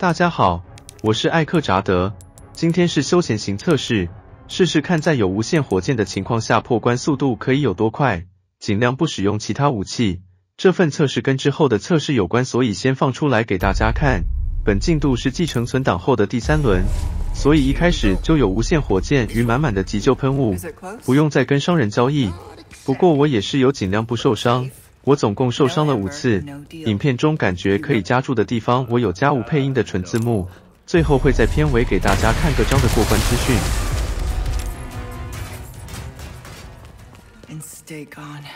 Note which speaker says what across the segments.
Speaker 1: 大家好，我是艾克扎德。今天是休闲型测试，试试看在有无限火箭的情况下破关速度可以有多快，尽量不使用其他武器。这份测试跟之后的测试有关，所以先放出来给大家看。本进度是继承存档后的第3轮，所以一开始就有无限火箭与满满的急救喷雾，不用再跟商人交易。不过我也是有尽量不受伤。我总共受伤了5次，影片中感觉可以加注的地方我有加无配音的纯字幕，最后会在片尾给大家看各章的过关资讯。
Speaker 2: And stay gone.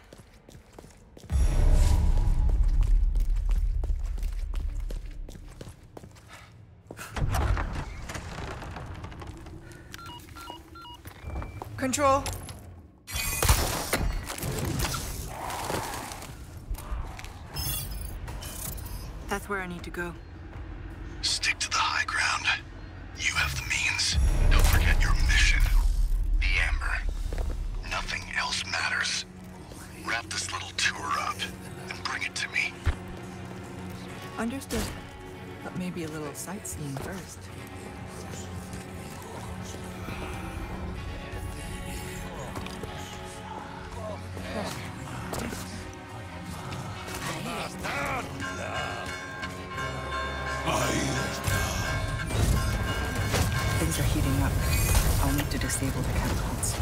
Speaker 2: Control. That's where I need to go.
Speaker 3: Stick to the high ground. You have the means. Don't forget your mission. The Amber. Nothing else matters. Wrap this little tour up and bring it to me.
Speaker 2: Understood. But maybe a little sightseeing first. Things are heating up. I'll need to disable the catapults.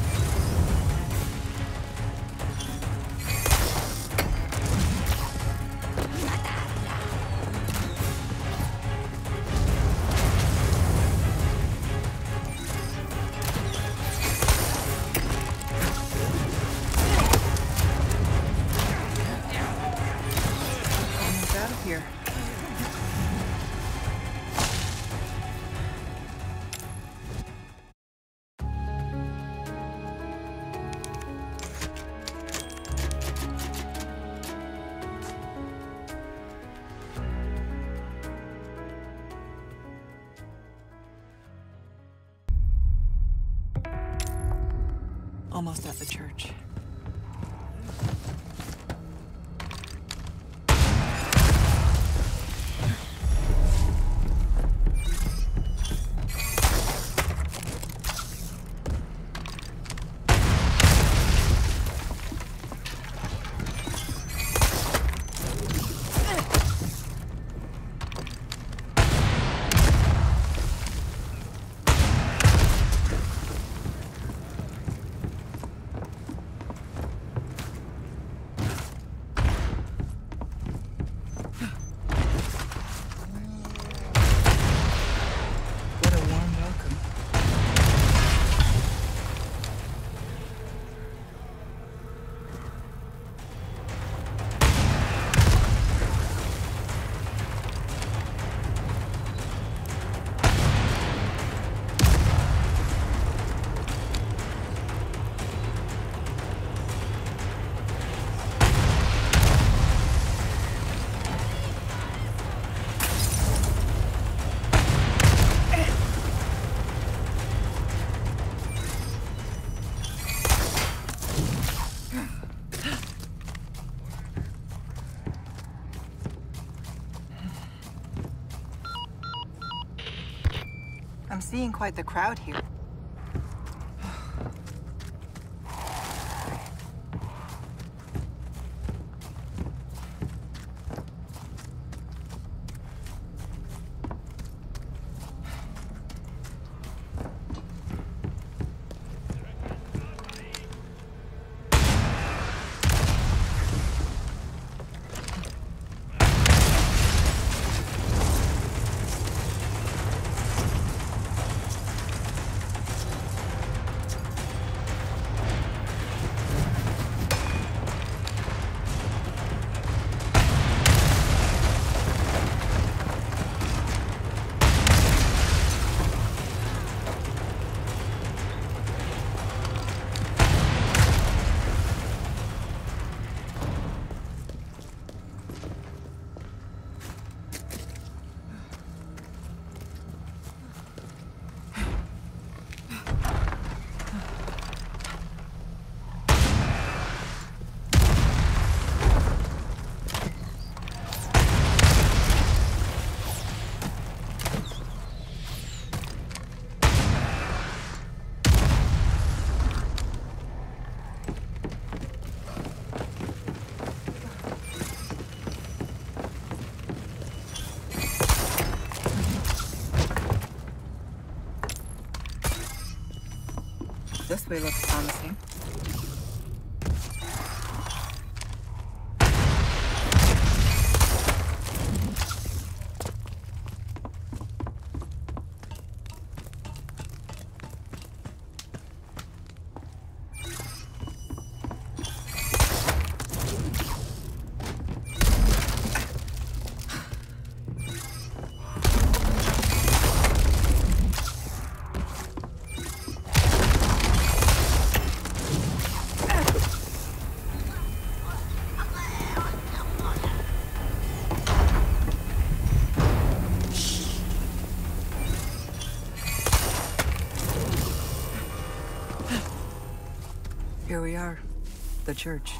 Speaker 2: Almost out of here. Almost at the church. What a warm welcome. I'm seeing quite the crowd here. This way looks promising. Here we are, the church.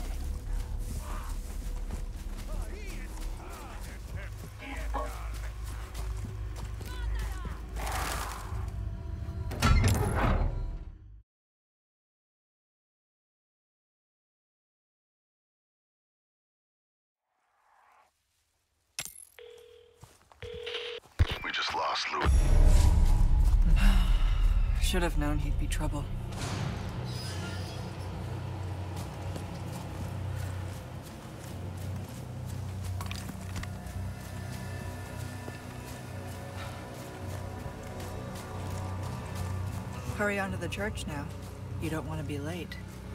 Speaker 3: We just lost Louis.
Speaker 2: Should have known he'd be trouble. Hurry on to the church now. You don't want to be late.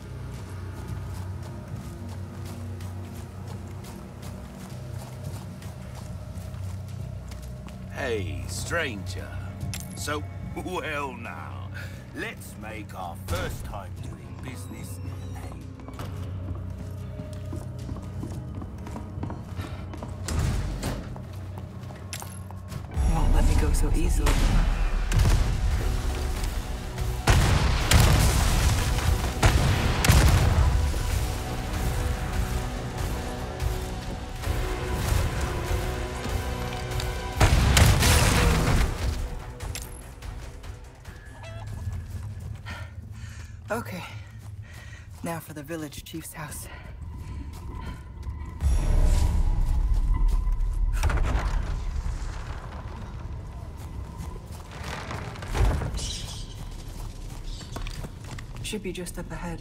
Speaker 4: Hey, stranger. So, well now, let's make our first time doing business
Speaker 2: Won't let me go so easily. Okay, now for the village chief's house. Should be just up ahead.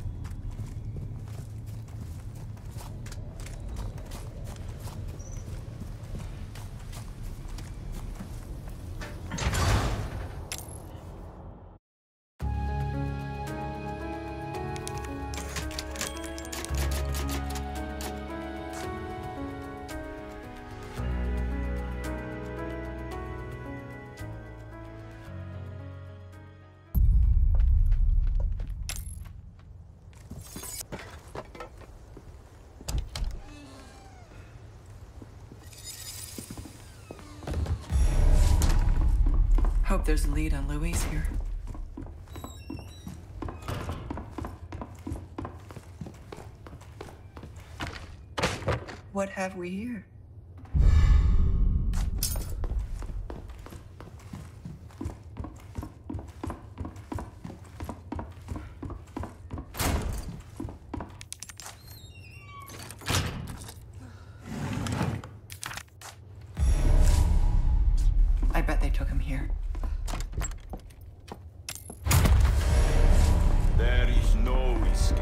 Speaker 2: Hope there's a lead on Louise here. What have we here? I bet they took him here.
Speaker 4: There is no escape.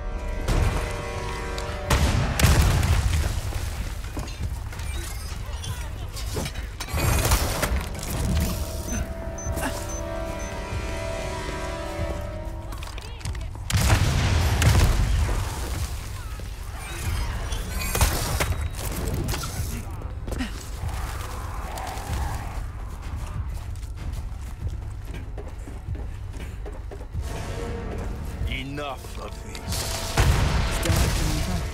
Speaker 4: Enough of this.
Speaker 2: Still have to move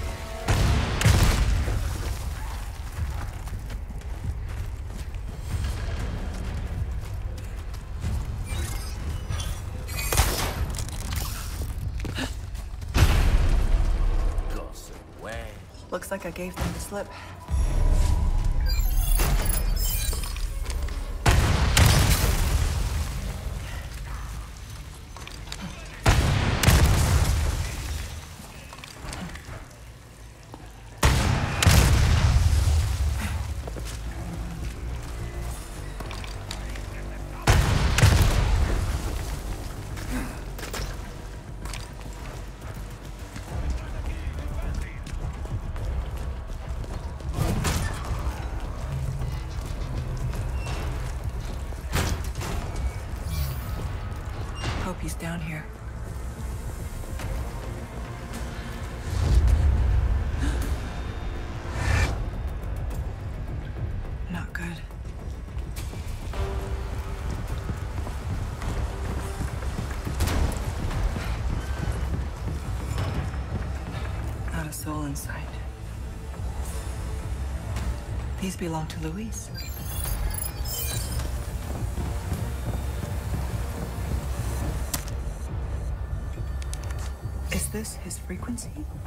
Speaker 4: Goes away.
Speaker 2: on. Looks like I gave them the slip. he's down here. Not good. Not a soul in sight. These belong to Luis. Is this his frequency?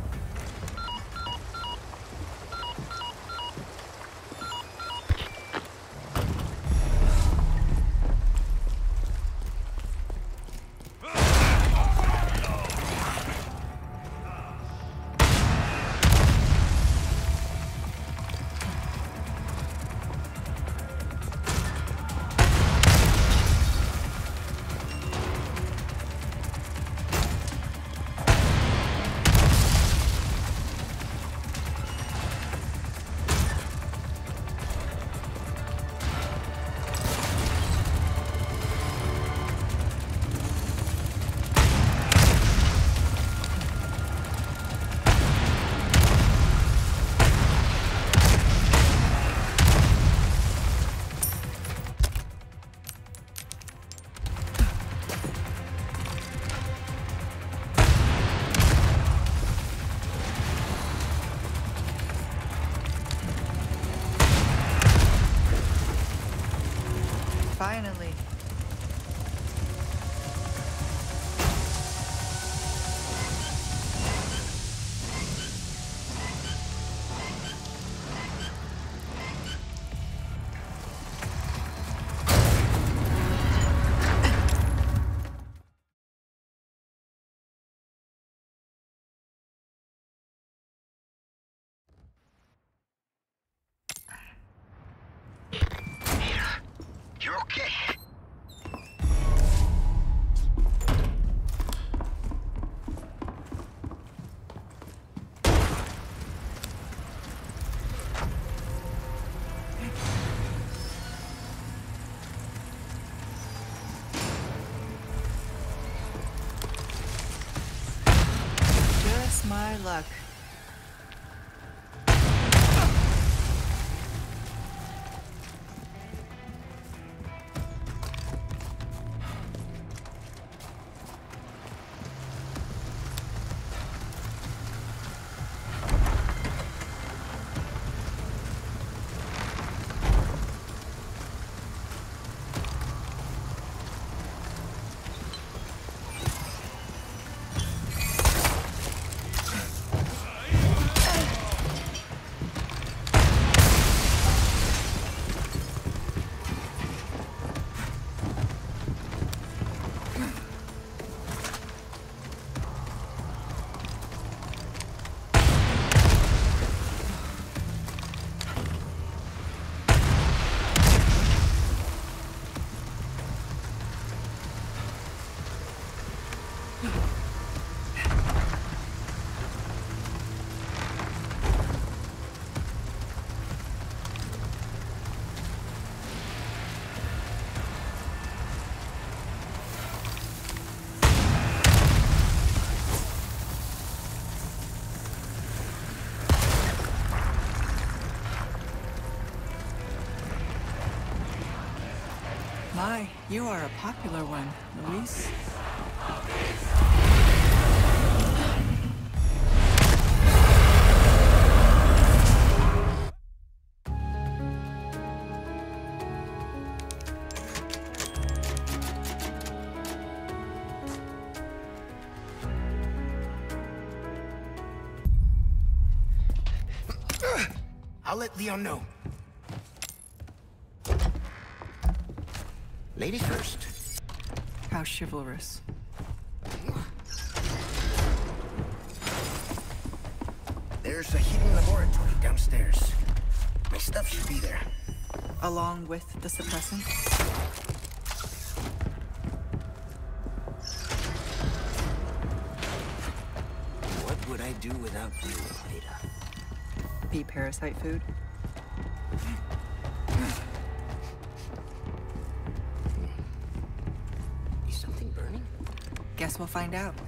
Speaker 2: Finally.
Speaker 3: You're okay.
Speaker 2: Just my luck. My, you are a popular one, Luis.
Speaker 3: I'll let Leon know. Ladies first.
Speaker 2: How chivalrous.
Speaker 3: There's a hidden laboratory downstairs. My stuff should be there.
Speaker 2: Along with the suppressant?
Speaker 4: What would I do without you, Ada?
Speaker 2: Be parasite food?
Speaker 3: Is something burning?
Speaker 2: Guess we'll find out.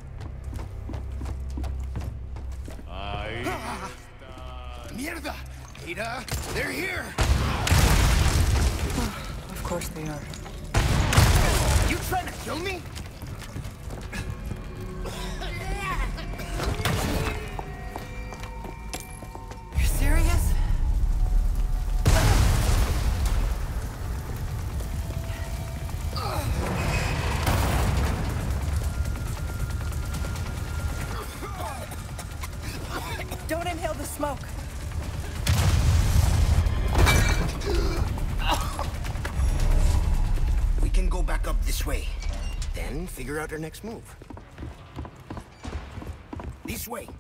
Speaker 3: Mierda! Ada, they're here!
Speaker 2: Of course they are.
Speaker 3: You trying to kill me?
Speaker 2: You're serious? Don't inhale the smoke.
Speaker 3: We can go back up this way. Then figure out our next move. This way.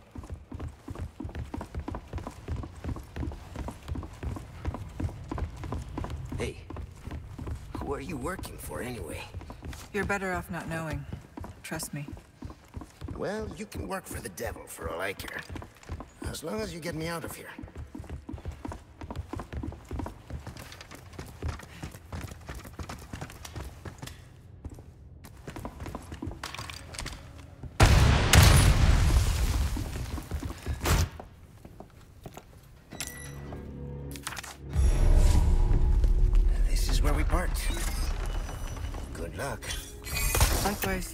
Speaker 3: Hey, who are you working for anyway?
Speaker 2: You're better off not knowing. Trust me.
Speaker 3: Well, you can work for the devil for all I care. As long as you get me out of here. This is where we part. Good luck.
Speaker 2: Likewise.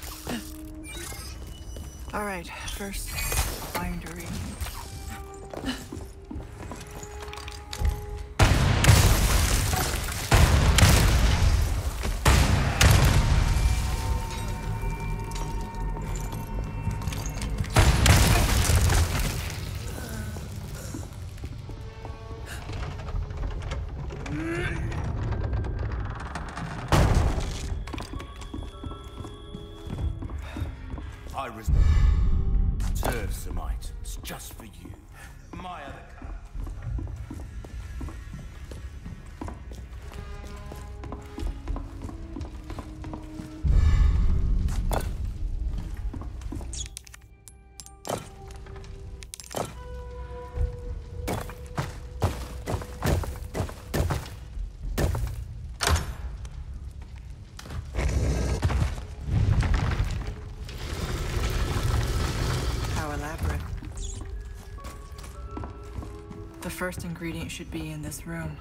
Speaker 2: All right, first, find a reading.
Speaker 4: I reserve some items just for you. My other cup.
Speaker 2: How elaborate. The first ingredient should be in this room.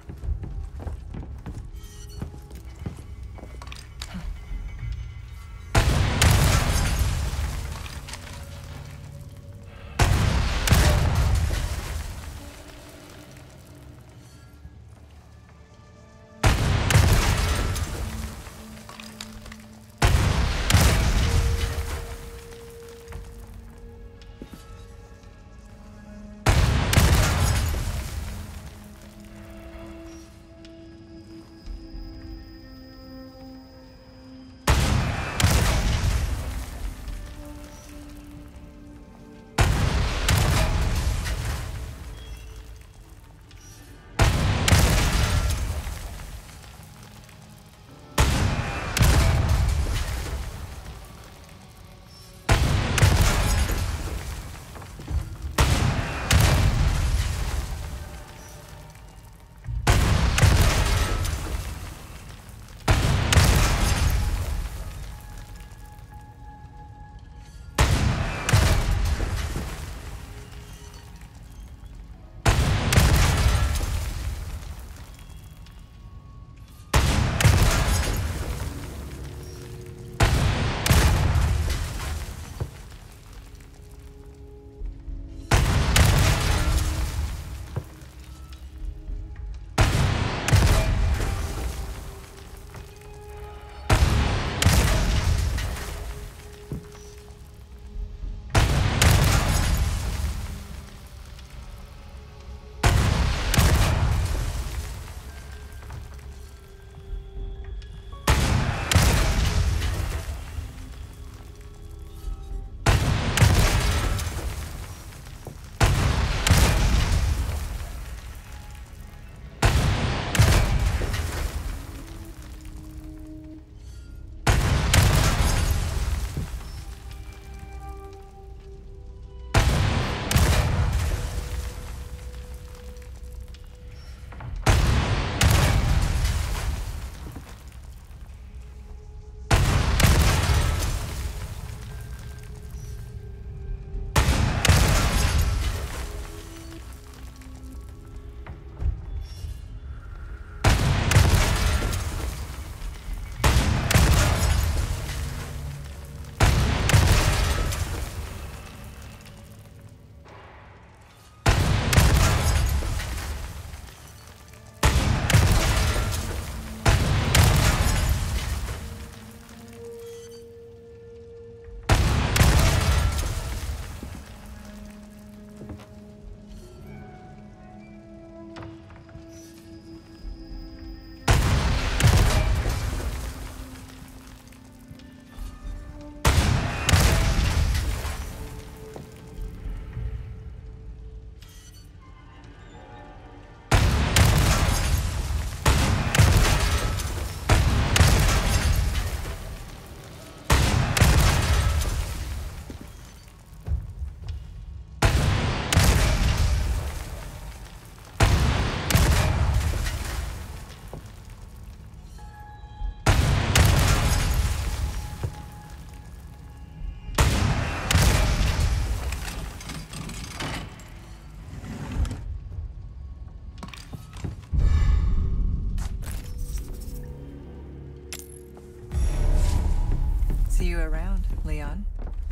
Speaker 2: around, Leon.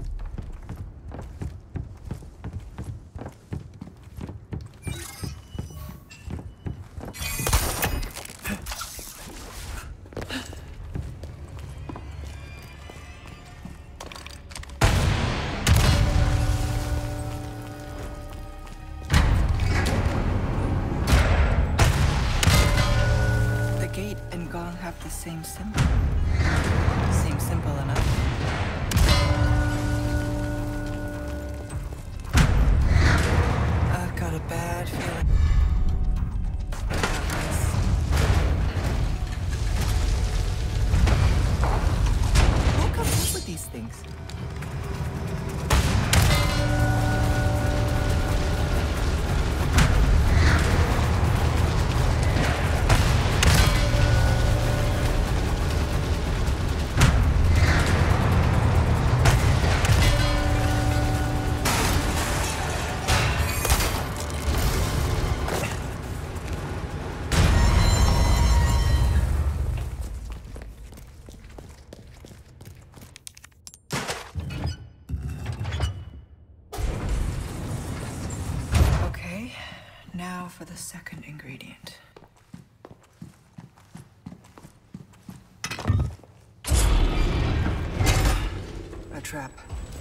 Speaker 2: The gate and gong have the same symbol. Seems simple enough. I've got a bad feeling about this. Who comes up with these things? Okay, now for the second ingredient. A trap.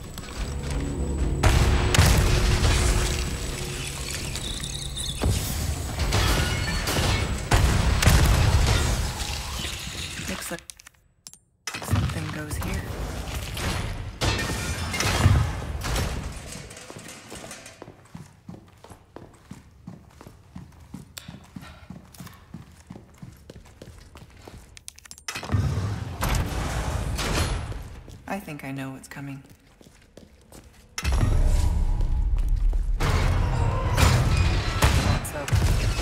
Speaker 2: Looks like something goes here. I think I know what's coming. That's open.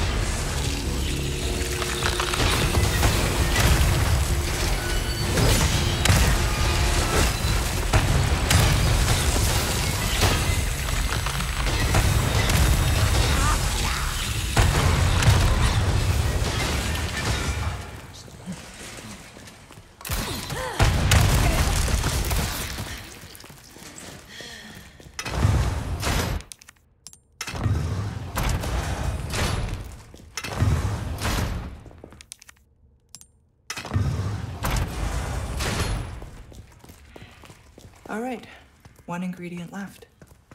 Speaker 2: All right, one ingredient left.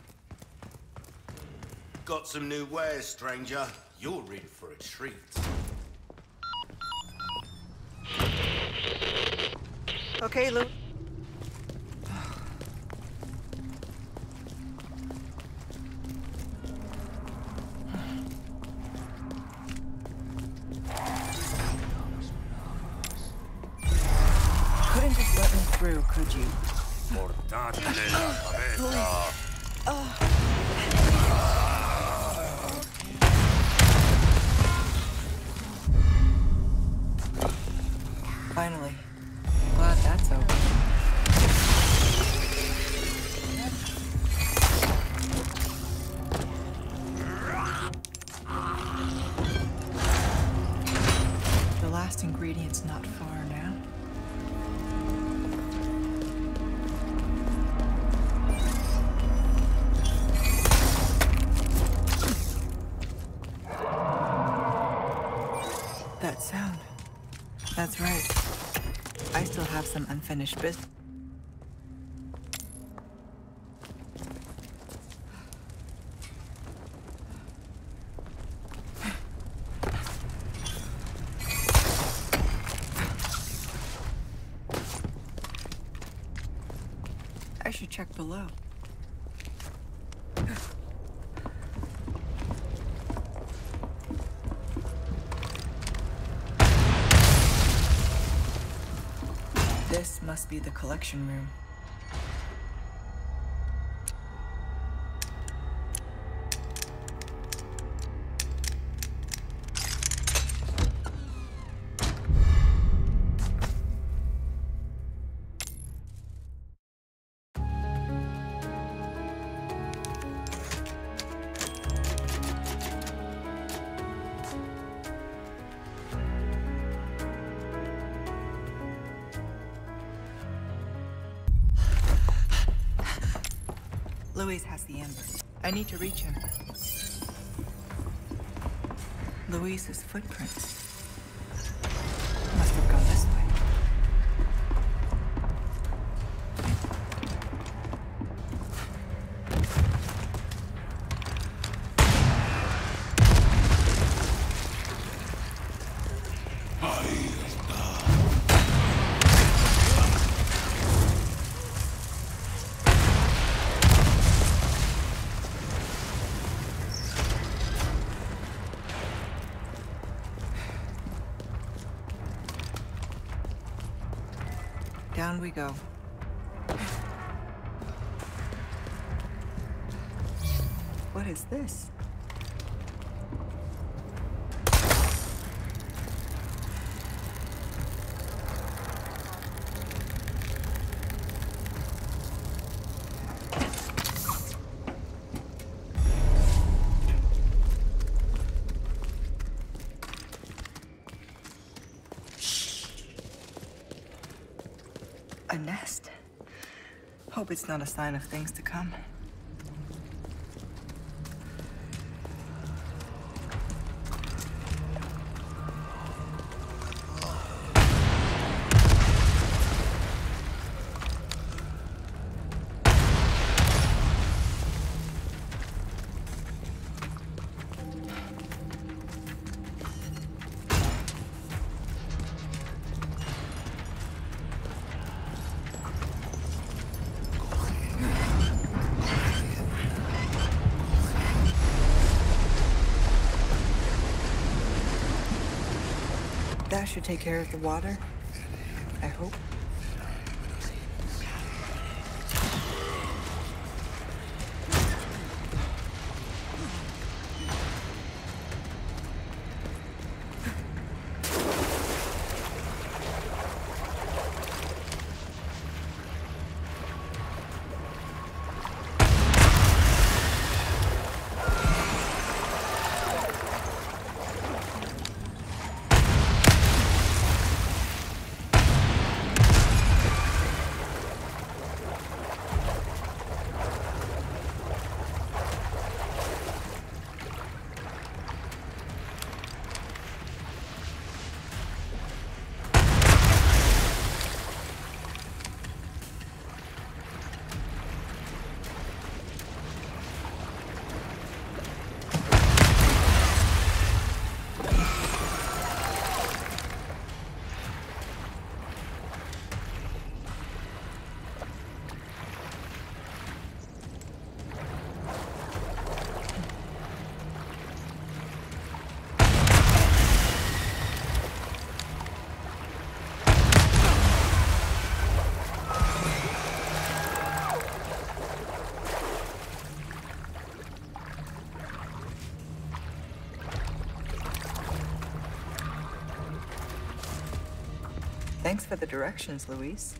Speaker 4: Got some new wares, stranger. You're in for a treat.
Speaker 2: Okay, Lou. Couldn't just let me through, could you?
Speaker 4: Portate la cabeza.
Speaker 2: Finally. Glad that's over. The last ingredient's not far now. That sound. That's right. I still have some unfinished business. I should check below. This must be the collection room. Luis has the amber. I need to reach him. Luis's footprints. Must have gone this way. Down we go. What is this? A nest. Hope it's not a sign of things to come. That should take care of the water, I hope. Thanks for the directions, Luis.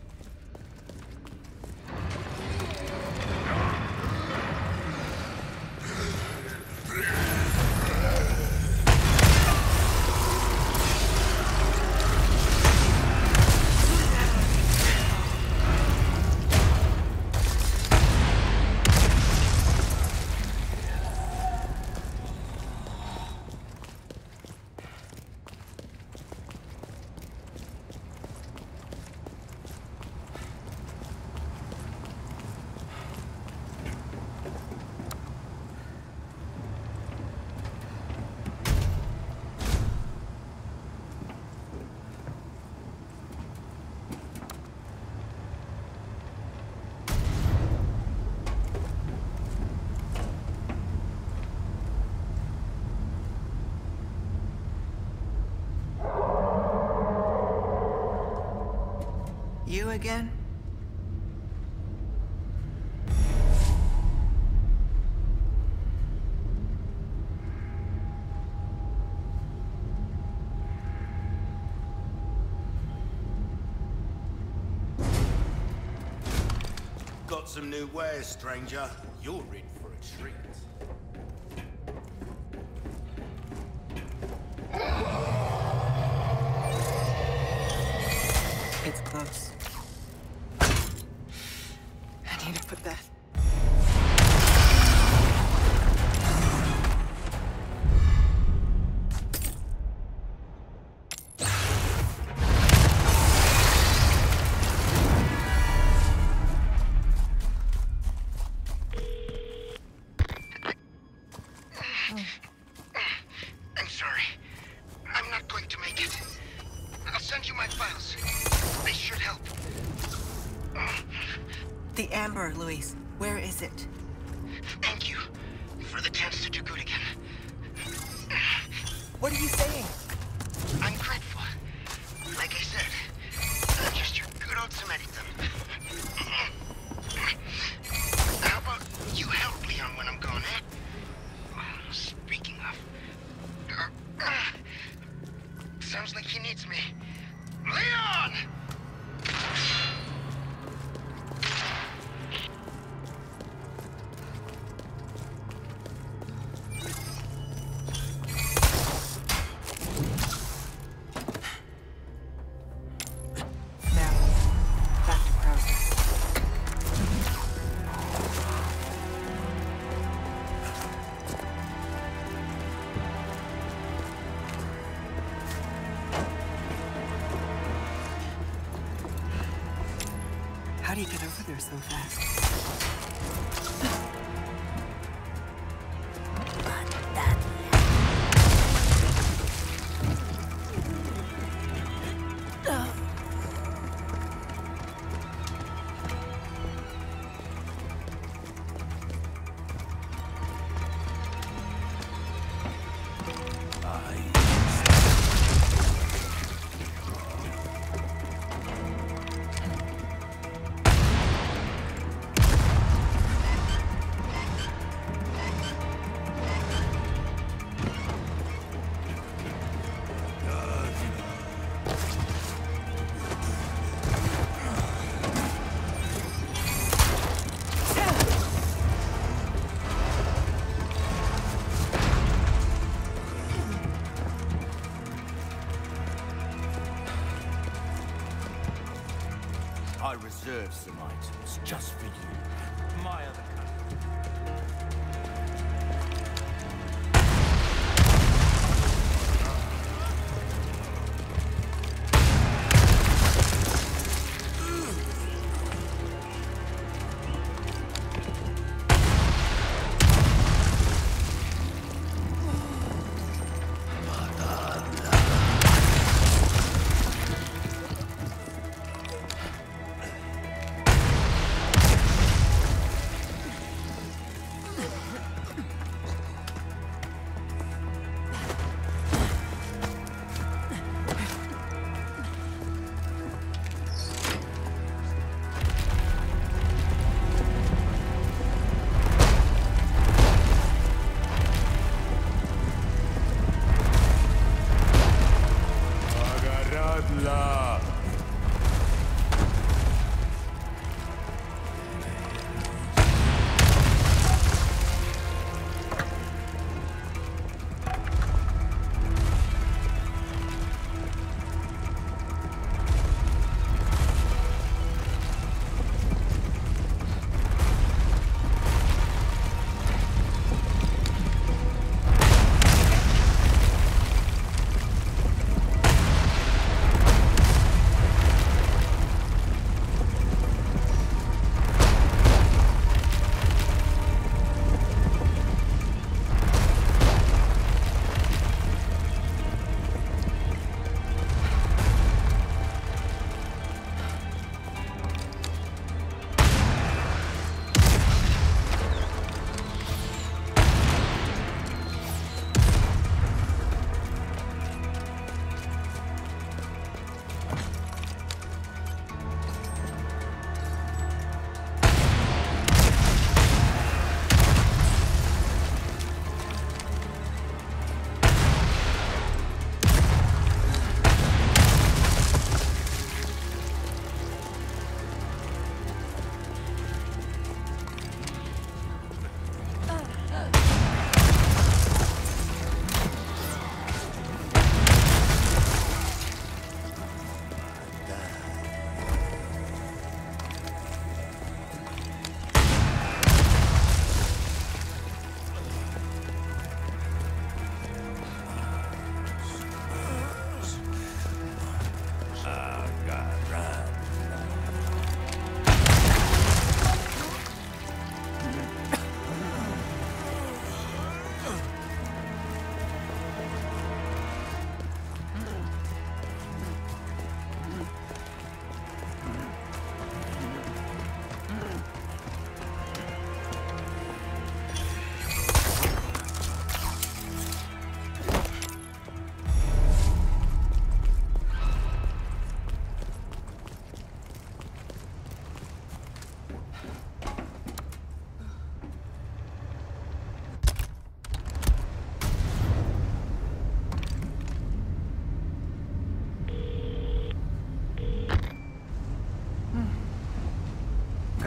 Speaker 2: You again?
Speaker 4: Got some new wares, stranger. You're in for a treat.
Speaker 2: It's close. I need to put that...
Speaker 3: send you my files. They should help.
Speaker 2: The Amber, Luis. Where is it?
Speaker 3: Thank you for the chance to do good again.
Speaker 2: What are you saying?
Speaker 3: I'm grateful. Like I said, I'm just your good old Samaritan. How about you help Leon when I'm gone, eh? Speaking of... sounds like he needs me. Leon!
Speaker 2: Now, back to Krauser. How do you get over there so fast?
Speaker 4: I reserved some items just for you. My other cousin.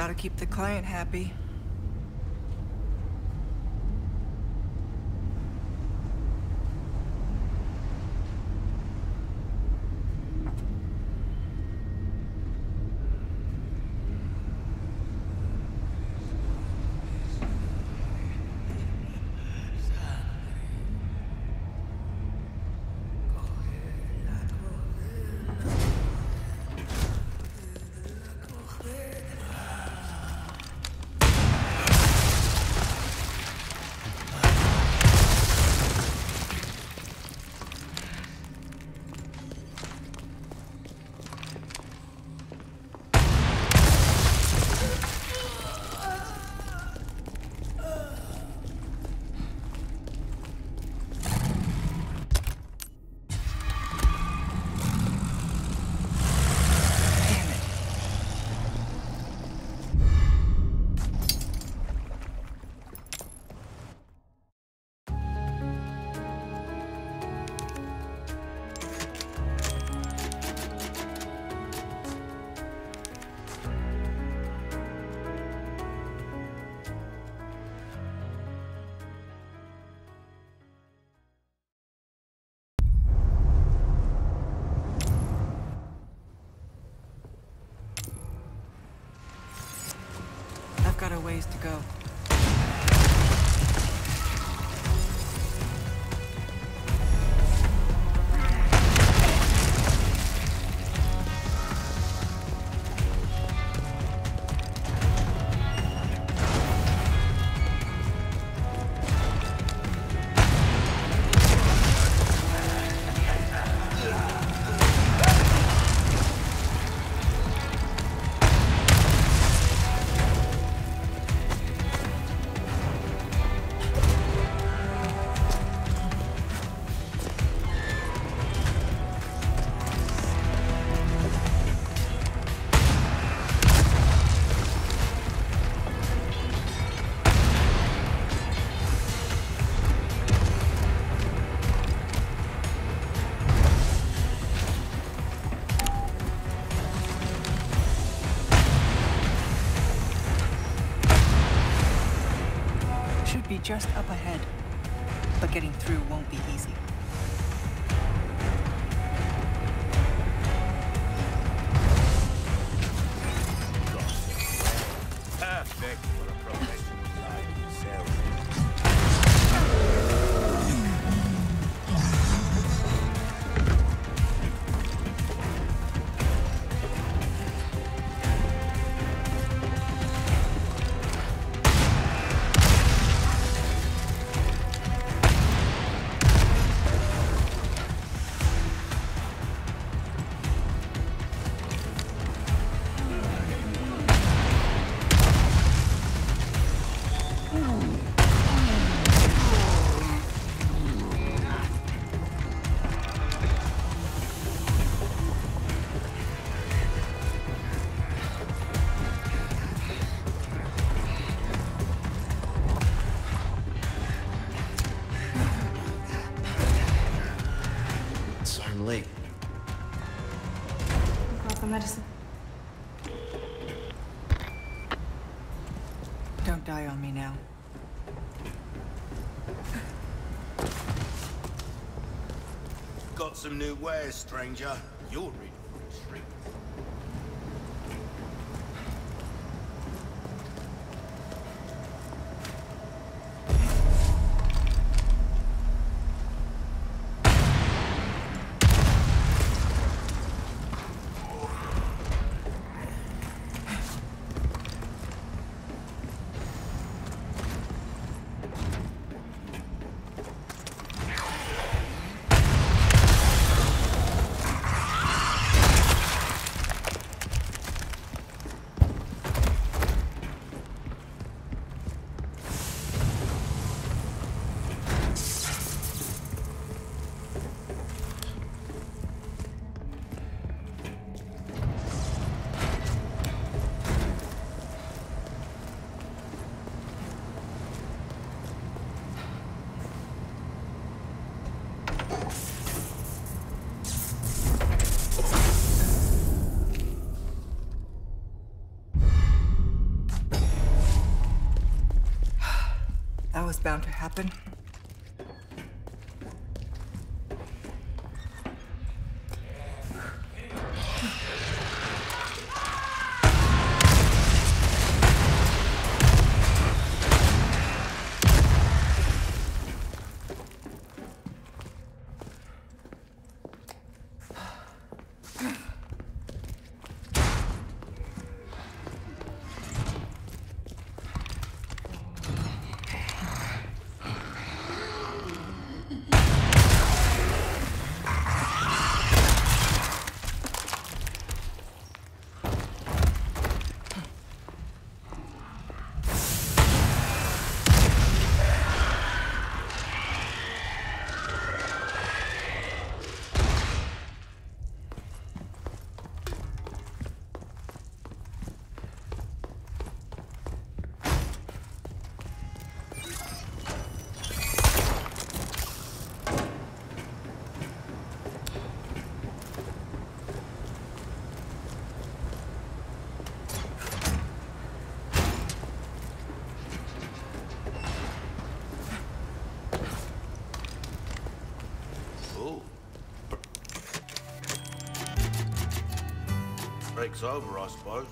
Speaker 2: Gotta keep the client happy. I've got a ways to go. Should be just up ahead, but getting through won't be easy.
Speaker 4: Perfect for a professional like yourself.
Speaker 5: Late.
Speaker 6: Got the medicine.
Speaker 2: Don't die on me now.
Speaker 4: Got some new wares, stranger. You're in for a treat.
Speaker 2: was bound to happen.
Speaker 4: Break's over, I suppose.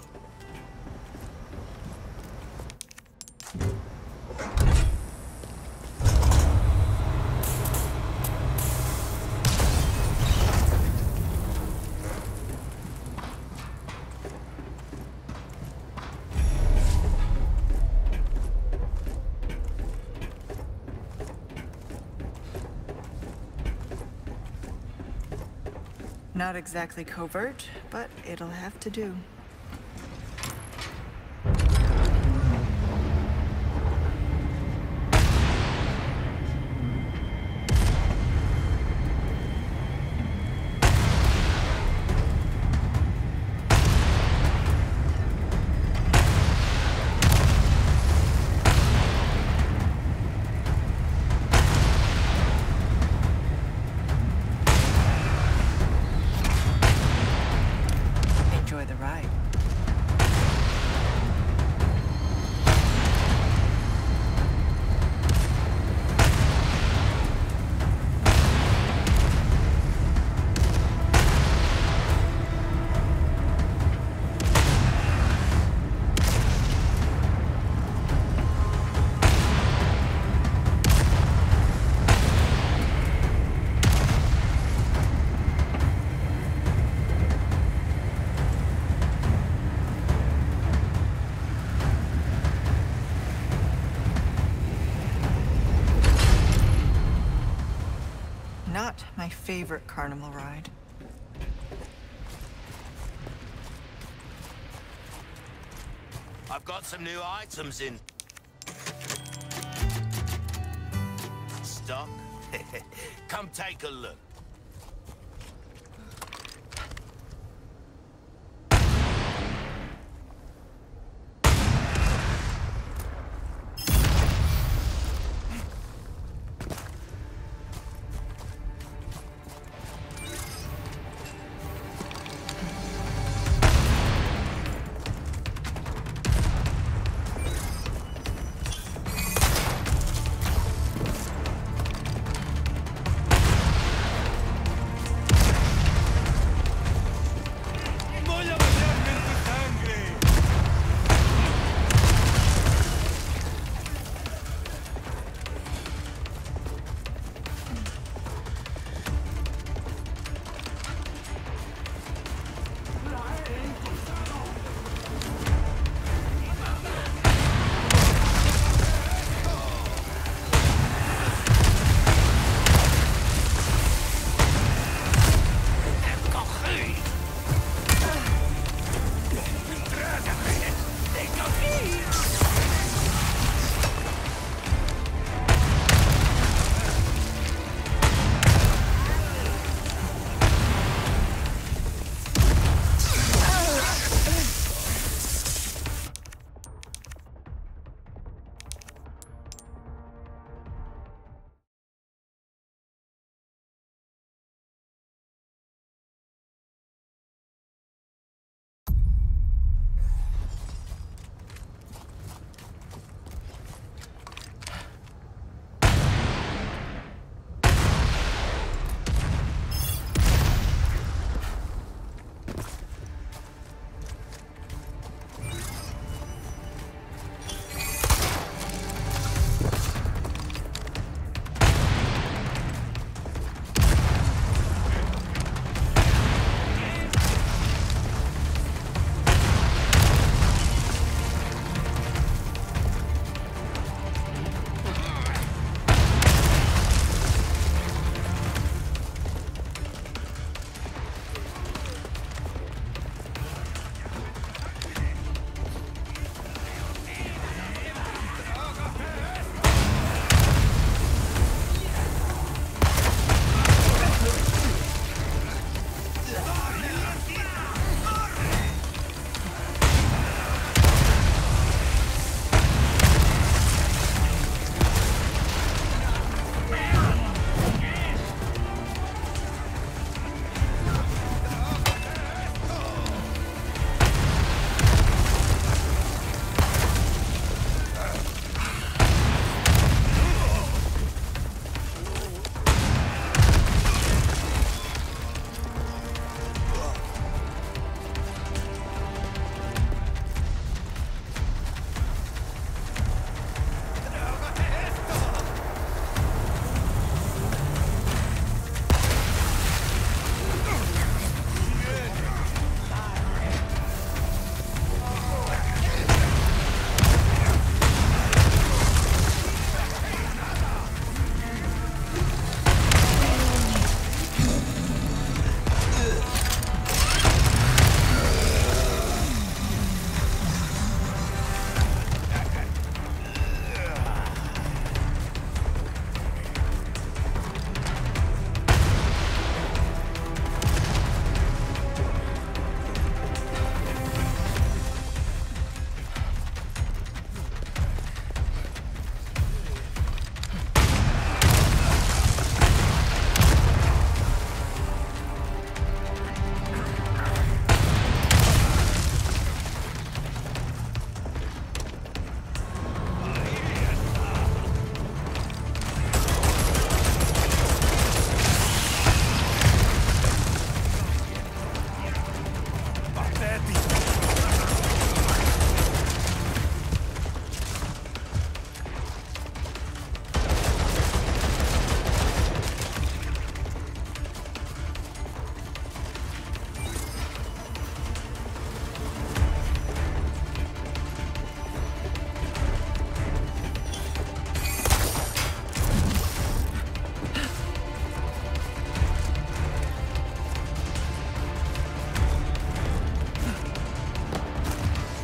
Speaker 2: Not exactly covert, but it'll have to do. Enjoy the ride. Not my favorite carnival ride.
Speaker 4: I've got some new items in stock. Come take a look.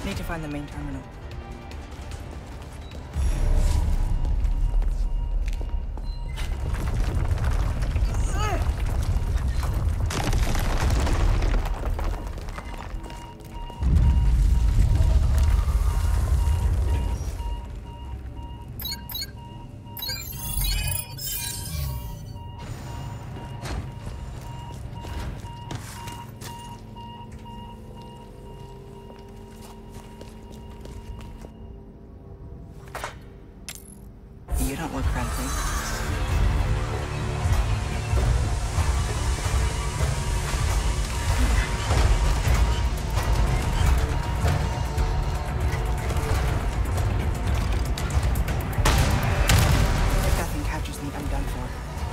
Speaker 2: Need to find the main terminal. You don't look friendly. If that thing catches me, I'm done for.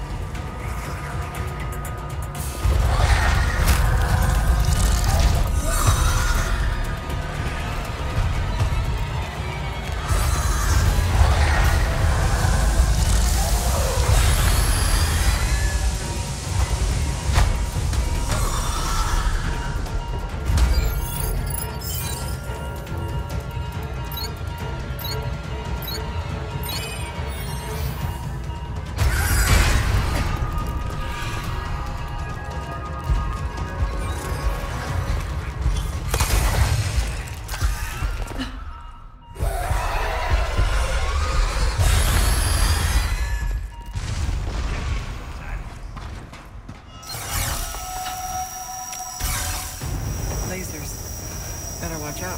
Speaker 2: Lasers. Better watch out.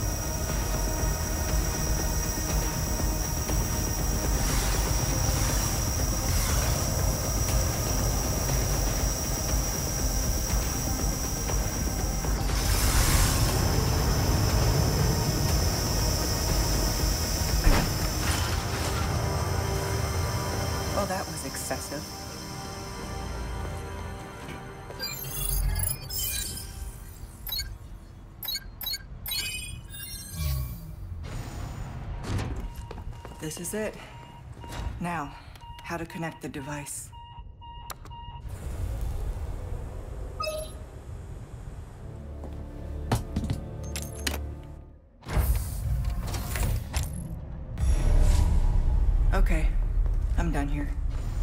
Speaker 2: Well, that was excessive. This is it. Now, how to connect the device. Okay, I'm done here.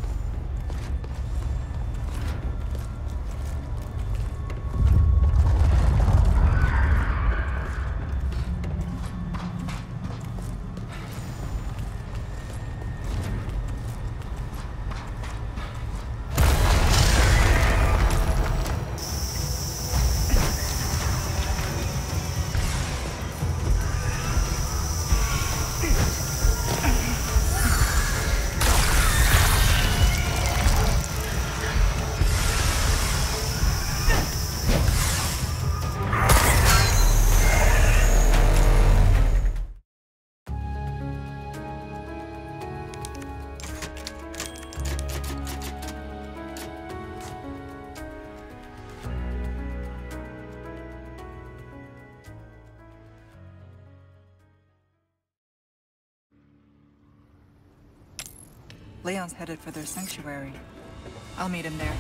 Speaker 2: Leon's headed for their sanctuary. I'll meet him there.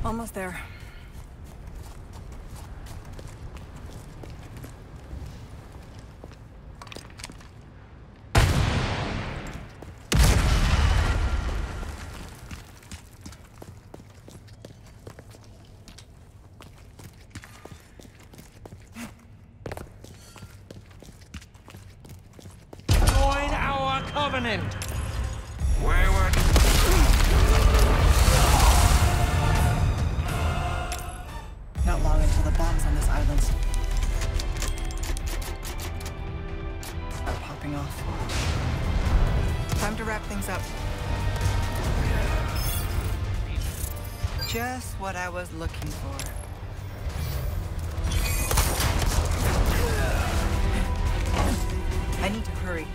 Speaker 2: Almost there.
Speaker 5: Join our covenant. Wayward.
Speaker 2: Not long until the bombs on this island start popping off. Time to wrap things up. Just what I was looking for. I need to hurry.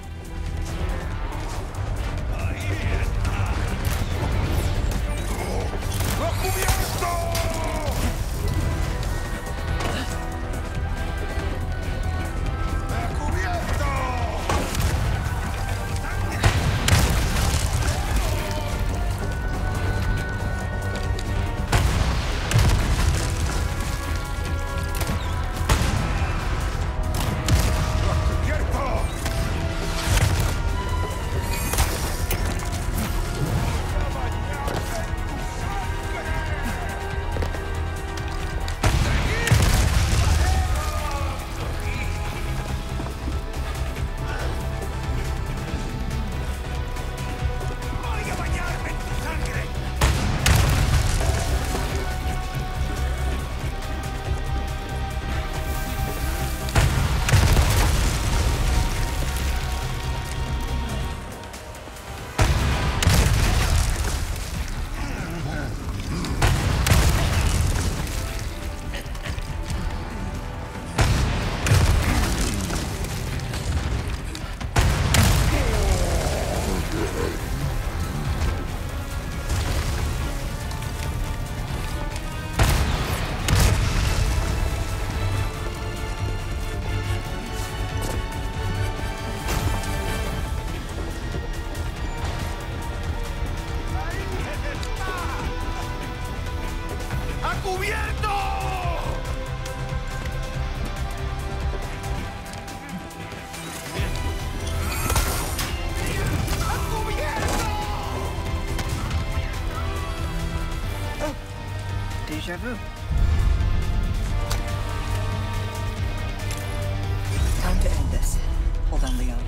Speaker 2: Deja vu. Time to end this. Hold on, Leon.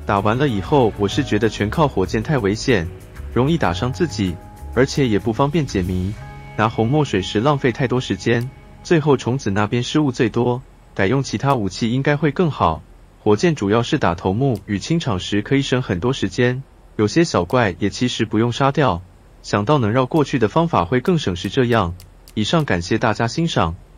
Speaker 1: 打完了以后，我是觉得全靠火箭太危险，容易打伤自己，而且也不方便解谜。拿红墨水时浪费太多时间，最后虫子那边失误最多，改用其他武器应该会更好。火箭主要是打头目与清场时可以省很多时间，有些小怪也其实不用杀掉，想到能绕过去的方法会更省时这样。以上感谢大家欣赏。